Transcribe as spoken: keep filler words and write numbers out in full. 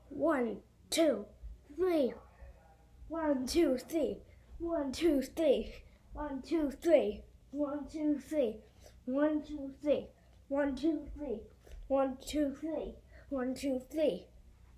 One, two, three. One, two, three. One, two, three. One, two, three. One, two, three. One, two, three. One, two, three. One, two, three. One, two, three.